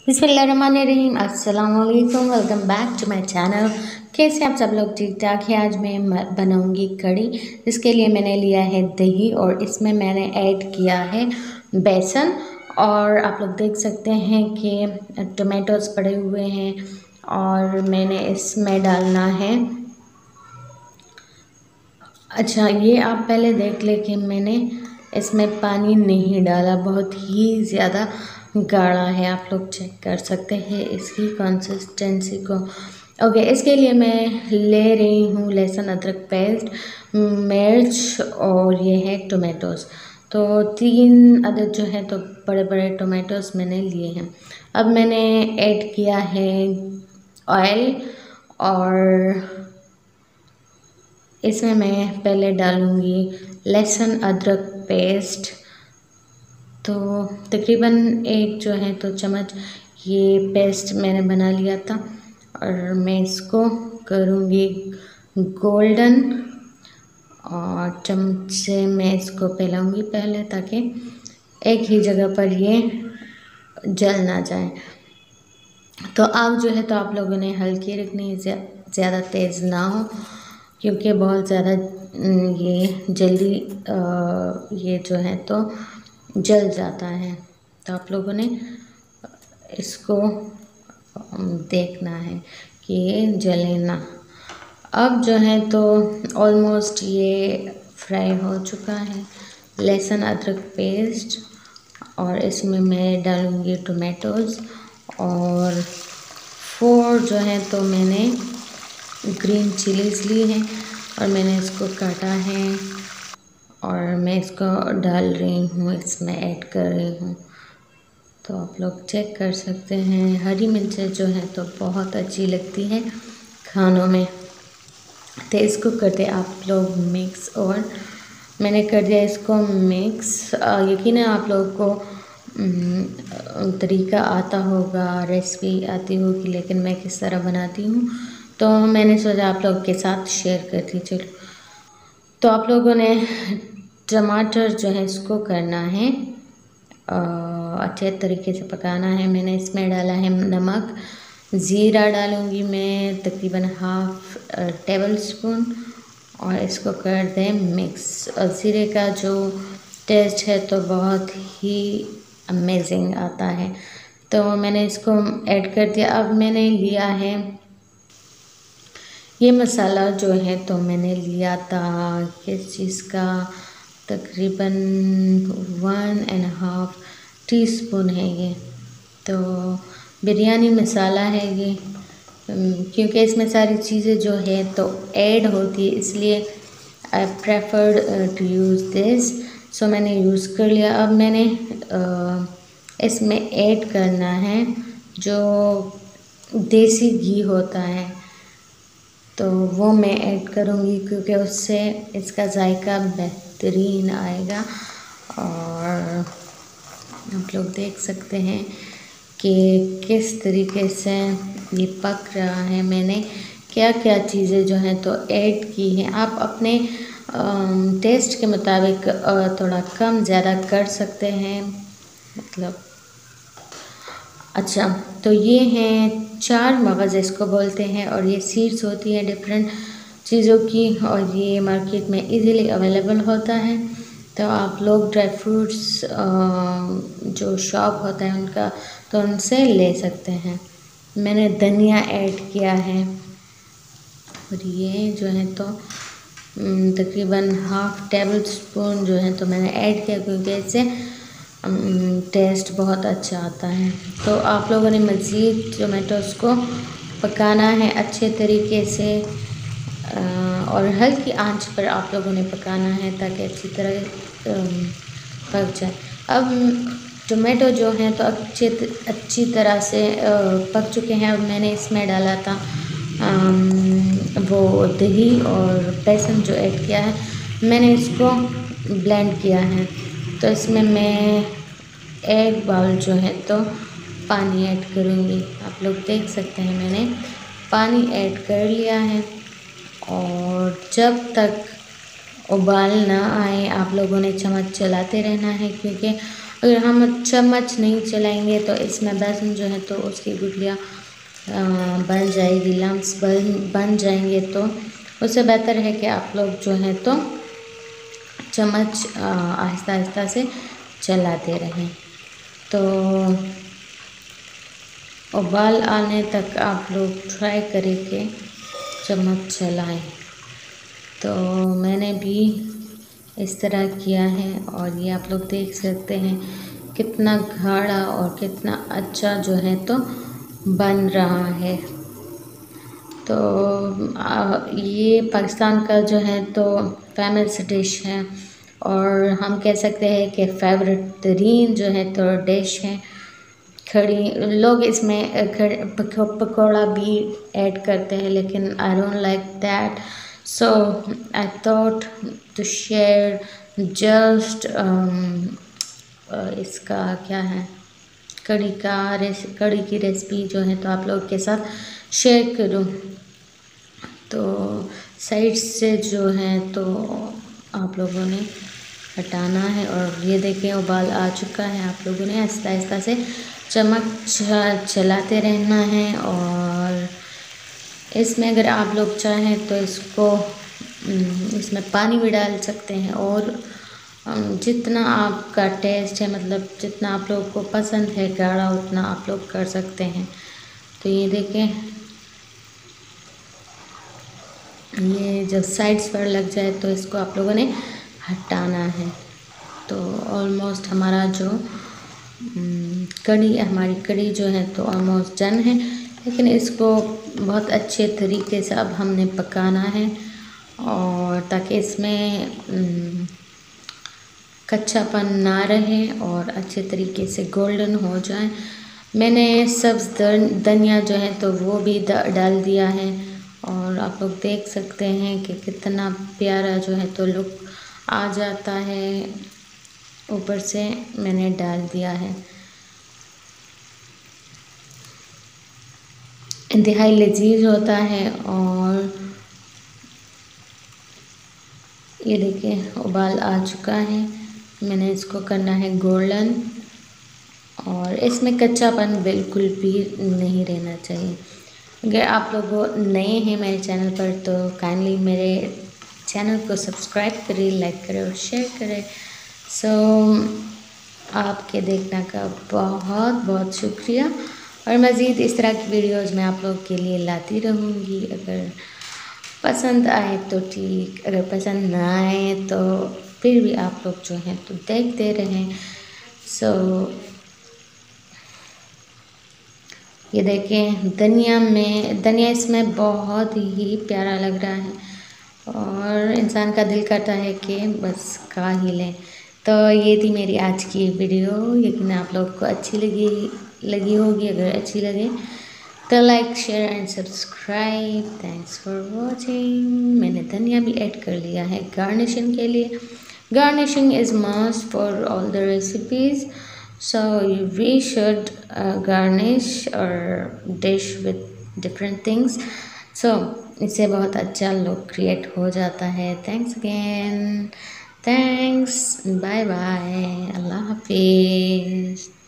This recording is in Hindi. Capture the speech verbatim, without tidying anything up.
बिस्मिल्लाहिर्रहमानिर्रहीम, अस्सलाम वालेकुम। Welcome back to my channel. कैसे आप सब लोग? ठीक ठाक है। आज मैं बनाऊंगी कड़ी। इसके लिए मैंने लिया है दही और इसमें मैंने ऐड किया है बेसन। और आप लोग देख सकते हैं कि टमाटोज पड़े हुए हैं और मैंने इसमें डालना है। अच्छा, ये आप पहले देख लें कि मैंने इसमें पानी नहीं डाला, बहुत ही ज़्यादा गाढ़ा है। आप लोग चेक कर सकते हैं इसकी कंसिस्टेंसी को। ओके, इसके लिए मैं ले रही हूँ लहसुन अदरक पेस्ट, मिर्च और ये है टोमेटोज़। तो तीन अदद जो है तो बड़े बड़े टोमेटोज़ मैंने लिए हैं। अब मैंने ऐड किया है ऑयल और इसमें मैं पहले डालूँगी लहसुन अदरक पेस्ट। तो तकरीबन एक जो है तो चम्मच ये पेस्ट मैंने बना लिया था और मैं इसको करूँगी गोल्डन और चम्मच से मैं इसको फैलाऊँगी पहले, ताकि एक ही जगह पर ये जल ना जाए। तो आग जो है तो आप लोगों ने हल्की रखनी है, ज़्यादा तेज़ ना हो, क्योंकि बहुत ज़्यादा ये जल्दी ये जो है तो जल जाता है। तो आप लोगों ने इसको देखना है कि ये जले ना। अब जो है तो ऑलमोस्ट ये फ्राई हो चुका है लहसुन अदरक पेस्ट, और इसमें मैं डालूँगी टोमेटोज़ और फोर जो है तो मैंने ग्रीन चिलीज़ ली हैं और मैंने इसको काटा है और मैं इसको डाल रही हूँ, इसमें ऐड कर रही हूँ। तो आप लोग चेक कर सकते हैं, हरी मिर्चें जो है तो बहुत अच्छी लगती हैं खानों में। तो इसको करते आप लोग मिक्स, और मैंने कर दिया इसको मिक्स। यकीन है आप लोगों को तरीका आता होगा, रेसिपी आती होगी, लेकिन मैं किस तरह बनाती हूँ तो मैंने सोचा आप लोगों के साथ शेयर करती। चलो, तो आप लोगों ने टमाटर जो है इसको करना है आ, अच्छे तरीके से पकाना है। मैंने इसमें डाला है नमक, ज़ीरा डालूँगी मैं तकरीबन हाफ़ टेबल स्पून, और इसको कर दें मिक्स। और ज़ीरे का जो टेस्ट है तो बहुत ही अमेजिंग आता है। तो मैंने इसको ऐड कर दिया। अब मैंने लिया है ये मसाला जो है तो मैंने लिया था किस चीज़ का, तकरीबन one and half teaspoon है ये। तो बिरयानी मसाला है ये, क्योंकि इसमें सारी चीज़ें जो है तो ऐड होती है, इसलिए I preferred to use this. So मैंने यूज़ कर लिया। अब मैंने uh, इसमें ऐड करना है जो देसी घी होता है, तो वो मैं ऐड करूँगी क्योंकि उससे इसका जायका बेहतरीन आएगा। और आप लोग देख सकते हैं कि किस तरीके से ये पक रहा है। मैंने क्या क्या चीज़ें जो हैं तो ऐड की हैं। आप अपने टेस्ट के मुताबिक थोड़ा कम ज़्यादा कर सकते हैं, मतलब। अच्छा, तो ये हैं चार मगज़ इसको बोलते हैं, और ये सीड्स होती हैं डिफरेंट चीज़ों की, और ये मार्केट में इजीली अवेलेबल होता है। तो आप लोग ड्राई फ्रूट्स जो शॉप होता है उनका, तो उनसे ले सकते हैं। मैंने धनिया ऐड किया है, और ये जो है तो तकरीबन हाफ़ टेबल स्पून जो है तो मैंने ऐड किया, क्योंकि इससे टेस्ट बहुत अच्छा आता है। तो आप लोगों ने मज़ीद टोमेटोज़ को पकाना है अच्छे तरीके से, और हल्की आंच पर आप लोगों ने पकाना है ताकि अच्छी तरह पक जाए। अब टोमेटो जो हैं तो अच्छे अच्छी तरह से पक चुके हैं। अब मैंने इसमें डाला था वो दही और बेसन जो ऐड किया है, मैंने इसको ब्लेंड किया है। तो इसमें मैं एक बाउल जो है तो पानी ऐड करूँगी। आप लोग देख सकते हैं मैंने पानी ऐड कर लिया है, और जब तक उबाल ना आए आप लोगों ने चम्मच चलाते रहना है, क्योंकि अगर हम चम्मच नहीं चलाएंगे तो इसमें बेसन जो है तो उसकी गुठलियाँ बन जाएगी, लम्स बन बन जाएंगे। तो उससे बेहतर है कि आप लोग जो है तो चम्मच आहिस्ता आहिस्ता से चलाते रहें। तो उबाल आने तक आप लोग ट्राई करें कि चम्मच चलाएं। तो मैंने भी इस तरह किया है और ये आप लोग देख सकते हैं कितना गाढ़ा और कितना अच्छा जो है तो बन रहा है। तो आ, ये पाकिस्तान का जो है तो फेमस डिश है और हम कह सकते हैं कि फेवरेट तरीन जो है तो डिश है। खड़ी लोग इसमें पकौड़ा भी ऐड करते हैं, लेकिन I don't like that, so I thought to share just इसका क्या है कड़ी का रेस कड़ी की रेसिपी जो है तो आप लोग के साथ शेयर करूं। तो साइड से जो है तो आप लोगों ने हटाना है और ये देखें उबाल आ चुका है। आप लोगों ने आहिस्ता आहिस्ता से चम्मच चलाते रहना है और इसमें अगर आप लोग चाहें तो इसको इसमें पानी भी डाल सकते हैं और जितना आपका टेस्ट है, मतलब जितना आप लोग को पसंद है गाढ़ा, उतना आप लोग कर सकते हैं। तो ये देखें, ये जब साइड्स पर लग जाए तो इसको आप लोगों ने हटाना है। तो ऑलमोस्ट हमारा जो कड़ी हमारी कड़ी जो है तो ऑलमोस्ट डन है, लेकिन इसको बहुत अच्छे तरीके से अब हमने पकाना है और ताकि इसमें कच्चापन ना रहे और अच्छे तरीके से गोल्डन हो जाए। मैंने सब्ज़ धनिया जो है तो वो भी डाल दिया है और आप लोग देख सकते हैं कि कितना प्यारा जो है तो लुक आ जाता है। ऊपर से मैंने डाल दिया है। इंतहाई लजीज होता है और ये देखिए उबाल आ चुका है। मैंने इसको करना है गोल्डन और इसमें कच्चापन बिल्कुल भी नहीं रहना चाहिए। अगर आप लोग नए हैं मेरे चैनल पर तो काइंडली मेरे चैनल को सब्सक्राइब करें, लाइक करें और शेयर करें। सो so, आपके देखने का बहुत बहुत शुक्रिया और मज़ीद इस तरह की वीडियोस मैं आप लोग के लिए लाती रहूँगी। अगर पसंद आए तो ठीक, अगर पसंद ना आए तो फिर भी आप लोग जो हैं तो देखते रहें। सो so, ये देखें धनिया में धनिया इसमें बहुत ही प्यारा लग रहा है और इंसान का दिल करता है कि बस खा ही लें। तो ये थी मेरी आज की वीडियो, यकीन आप लोग को अच्छी लगी लगी होगी। अगर अच्छी लगे तो like share and subscribe. Thanks for watching. मैंने धनिया भी ऐड कर लिया है गार्निशिंग के लिए। Garnishing is must for all the recipes, so we should uh, garnish our dish with different things, so इससे बहुत अच्छा लुक क्रिएट हो जाता है। Thanks again, thanks, bye bye, अल्लाह हाफिज़।